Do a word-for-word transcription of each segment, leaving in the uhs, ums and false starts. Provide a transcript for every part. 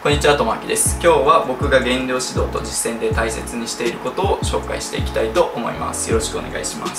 こんにちは、ともあきです。今日は僕が減量指導と実践で大切にしていることを紹介していきたいと思います。よろしくお願いします。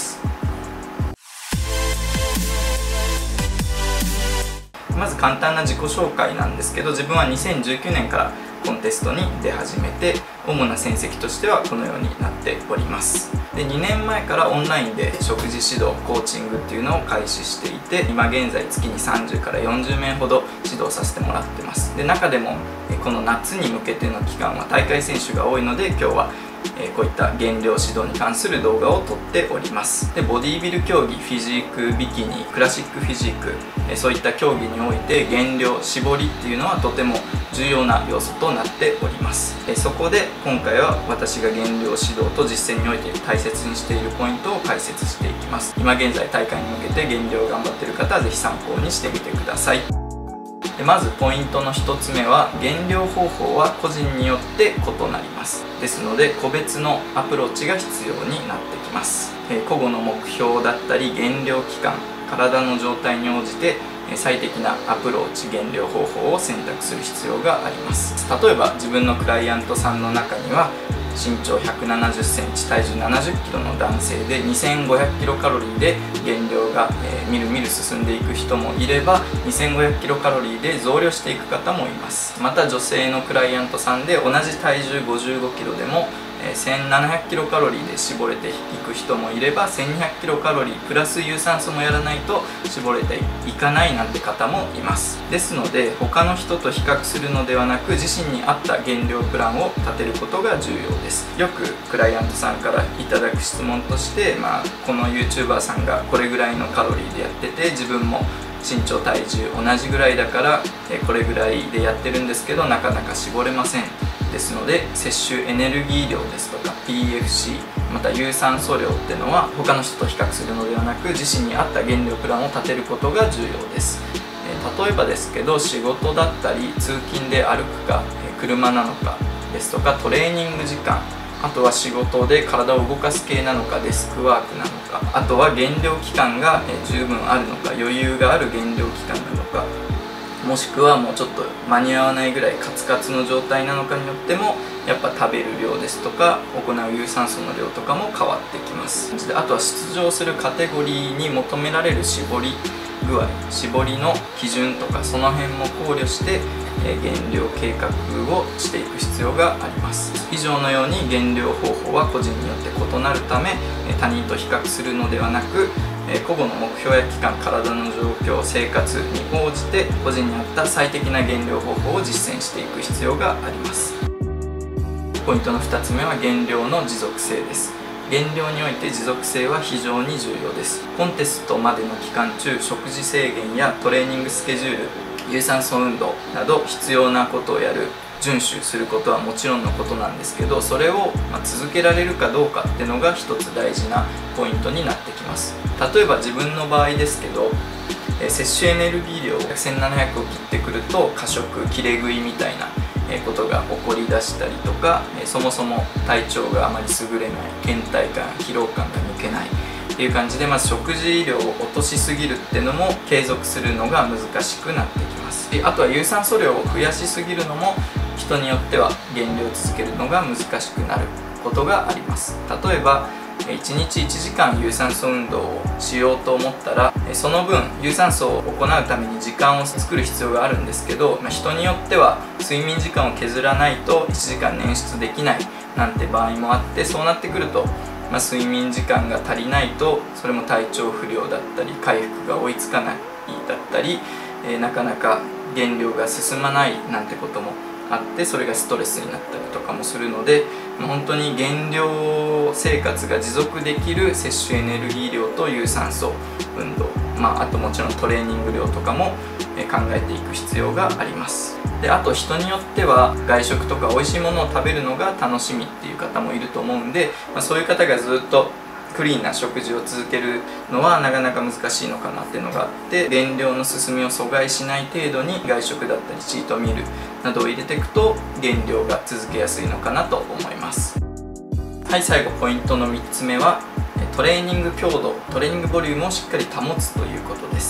まず簡単な自己紹介なんですけど、自分はにせんじゅうきゅうねんからコンテストに出始めて、主な戦績としてはこのようになっております。でにねんまえからオンラインで食事指導コーチングっていうのを開始していて、今現在月にさんじゅうからよんじゅうめいほど指導させてもらってます。で中でもこの夏に向けての期間は大会選手が多いので、今日はこういった減量指導に関する動画を撮っております。でボディービル競技、フィジーク、ビキニ、クラシックフィジーク、そういった競技において減量、絞りっていうのはとても重要な要素となっております。そこで今回は私が減量指導と実践において大切にしているポイントを解説していきます。今現在大会に向けて減量を頑張っている方は是非参考にしてみてください。でまずポイントのひとつめは、減量方法は個人によって異なります。ですので個別のアプローチが必要になってきます。え個々の目標だったり減量期間、体の状態に応じて最適なアプローチ、減量方法を選択する必要があります。例えば自分のクライアントさんの中には身長ひゃくななじゅっセンチ、体重ななじゅっキロの男性でにせんごひゃくキロカロリーで減量が、えー、みるみる進んでいく人もいれば、にせんごひゃくキロカロリーで増量していく方もいます。また女性のクライアントさんで同じ体重ごじゅうごキロでもせんななひゃくキロカロリーで絞れていく人もいれば、せんにひゃくキロカロリープラス有酸素もやらないと絞れていかないなんて方もいます。ですので他の人と比較するのではなく、自身に合った減量プランを立てることが重要です。よくクライアントさんからいただく質問として、まあ、この ユーチューバー さんがこれぐらいのカロリーでやってて、自分も身長体重同じぐらいだからこれぐらいでやってるんですけどなかなか絞れません。ですので摂取エネルギー量ですとか ピーエフシー、 また有酸素量っていうのは他の人と比較するのではなく、自身に合った減量プランを立てることが重要です。例えばですけど、仕事だったり通勤で歩くか車なのかですとか、トレーニング時間、あとは仕事で体を動かす系なのかデスクワークなのか、あとは減量期間が十分あるのか、余裕がある減量期間なのか、もしくはもうちょっと間に合わないぐらいカツカツの状態なのかによっても、やっぱ食べる量ですとか行う有酸素の量とかも変わってきます。あとは出場するカテゴリーに求められる絞り具合、絞りの基準とかその辺も考慮して減量計画をしていく必要があります。以上のように減量方法は個人によって異なるため、他人と比較するのではなく、個々の目標や期間、体の状況、生活に応じて個人に合った最適な減量方法を実践していく必要があります。ポイントのふたつめは減量の持続性です。減量において持続性は非常に重要です。コンテストまでの期間中、食事制限やトレーニングスケジュール、有酸素運動など必要なことをやる、遵守することはもちろんのことなんですけど、それを続けられるかどうかっていうのが一つ大事なポイントになってきます。例えば自分の場合ですけど、摂取エネルギー量せんななひゃくを切ってくると過食、切れ食いみたいなことが起こりだしたりとか、そもそも体調があまり優れない、倦怠感、疲労感が抜けないっていう感じで、まず食事量を落としすぎるっていうのも継続するのが難しくなってきます。あとは有酸素量を増やしすぎるのも人によっては減量を続けるのが難しくなることがあります。例えばいちにちいちじかん有酸素運動をしようと思ったら、その分有酸素を行うために時間を作る必要があるんですけど、人によっては睡眠時間を削らないといちじかん捻出できないなんて場合もあって、そうなってくると、まあ、睡眠時間が足りないとそれも体調不良だったり回復が追いつかないだったり、えー、なかなか減量が進まないなんてこともあって、それがストレスになったりとかもするので、本当に減量生活が持続できる摂取エネルギー量と有酸素運動、まあ、あともちろんトレーニング量とかも考えていく必要があります。であと人によっては外食とか美味しいものを食べるのが楽しみっていう方もいると思うんで、まあ、そういう方がずっとクリーンな食事を続けるのはなかなか難しいのかなっていうのがあって、減量の進みを阻害しない程度に外食だったりチートミールなどを入れていくと減量が続けやすいのかなと思います。はい、最後ポイントのみっつめはトレーニング強度、トレーニングボリュームをしっかり保つということです。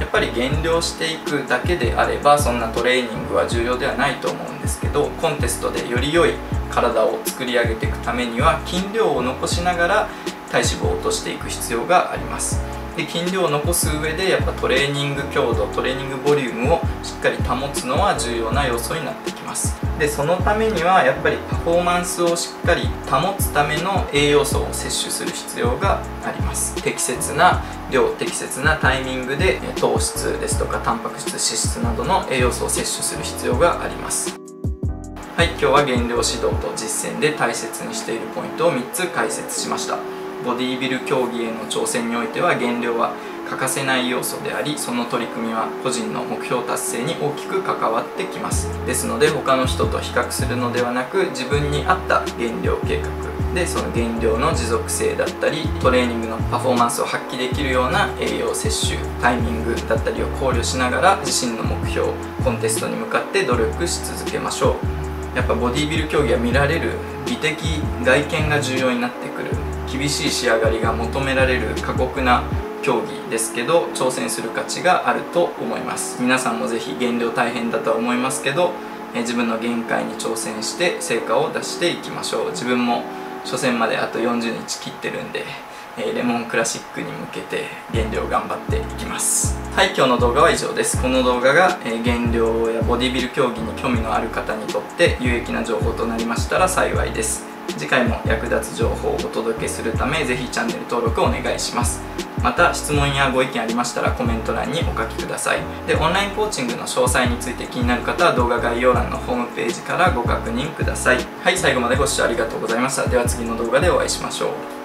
やっぱり減量していくだけであればそんなトレーニングは重要ではないと思うんですけど、コンテストでより良い体を作り上げていくためには筋量を残しながら体脂肪を落としていく必要があります。で筋量を残す上でやっぱトレーニング強度、トレーニングボリュームをしっかり保つのは重要な要素になってきます。でそのためにはやっぱりパフォーマンスをしっかり保つための栄養素を摂取する必要があります。適切な量、適切なタイミングで糖質ですとかタンパク質、脂質などの栄養素を摂取する必要があります。はい、今日は減量指導と実践で大切にしているポイントをみっつ解説しました。ボディビル競技への挑戦においては減量は欠かせない要素であり、その取り組みは個人の目標達成に大きく関わってきます。ですので他の人と比較するのではなく、自分に合った減量計画でその減量の持続性だったりトレーニングのパフォーマンスを発揮できるような栄養摂取タイミングだったりを考慮しながら、自身の目標コンテストに向かって努力し続けましょう。やっぱボディビル競技は見られる美的外見が重要になってくる、厳しい仕上がりが求められる過酷な競技ですけど、挑戦する価値があると思います。皆さんもぜひ減量大変だとは思いますけど、え自分の限界に挑戦して成果を出していきましょう。自分も初戦まであとよんじゅうにち切ってるんで、えレモンクラシックに向けて減量頑張っていきます。はい、今日の動画は以上です。この動画が、え減量やボディビル競技に興味のある方にとって有益な情報となりましたら幸いです。次回も役立つ情報をお届けするため、ぜひチャンネル登録をお願いします。また質問やご意見ありましたらコメント欄にお書きください。でオンラインコーチングの詳細について気になる方は動画概要欄のホームページからご確認ください。はい、最後までご視聴ありがとうございました。では次の動画でお会いしましょう。